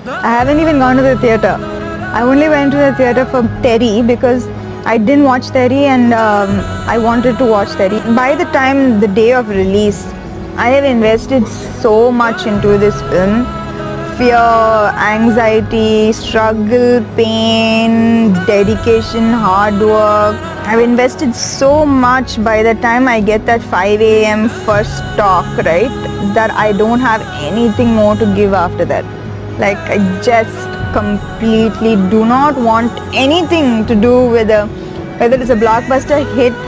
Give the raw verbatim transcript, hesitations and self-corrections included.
I haven't even gone to the theatre. I only went to the theatre for Theri because I didn't watch Theri and um, I wanted to watch Theri. By the time the day of release, I have invested so much into this film. Fear, anxiety, struggle, pain, dedication, hard work. I've invested so much. By the time I get that five a m first talk, right, that I don't have anything more to give after that. Like, I just completely do not want anything to do with a, whether it's a blockbuster hit